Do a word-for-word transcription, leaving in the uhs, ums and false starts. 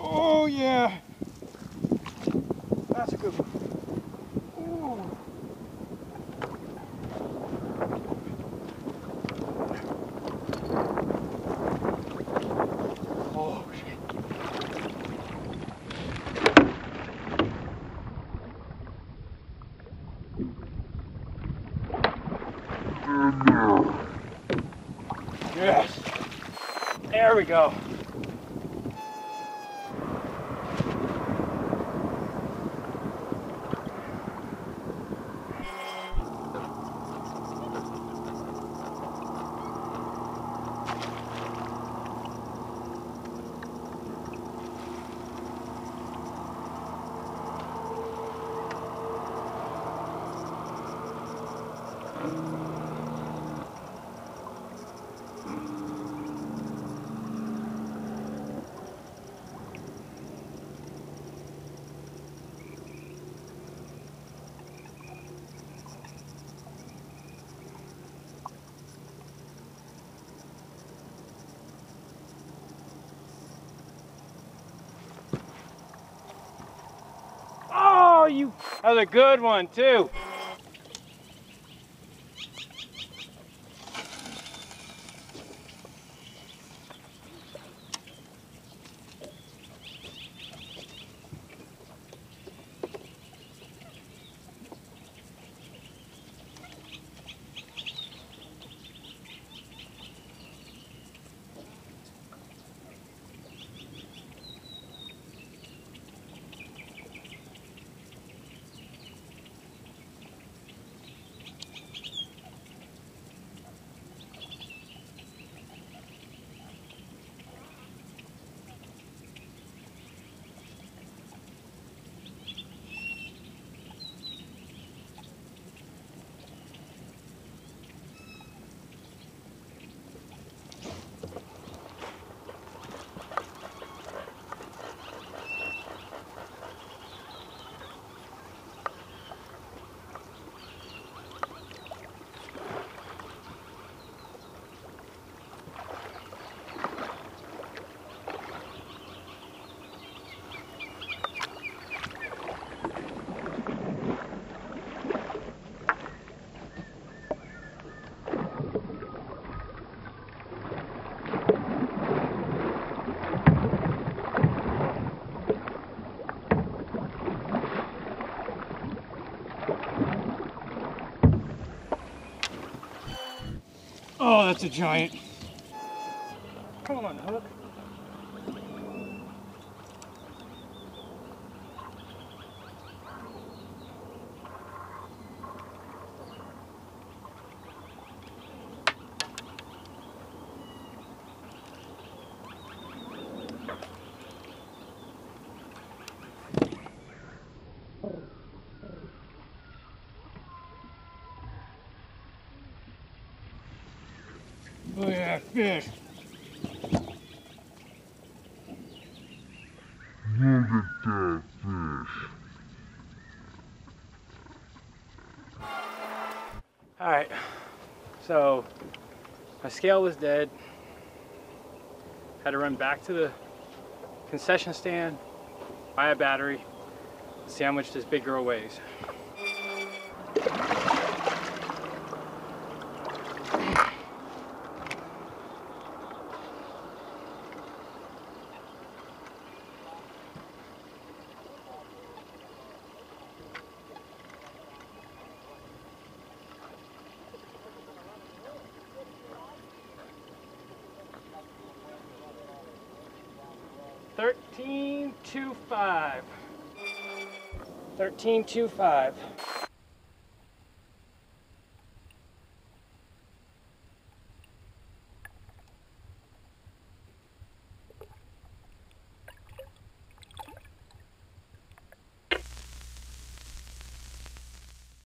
Oh yeah. That's a good one. Ooh. Oh shit. Yes. There we go. Oh, you, that was a good one too. Oh, that's a giant. Come on, hook. Look at that fish. Look at that fish. All right, so my scale was dead. Had to run back to the concession stand, buy a battery, see how much this big girl weighs. thirteen two five. thirteen two five.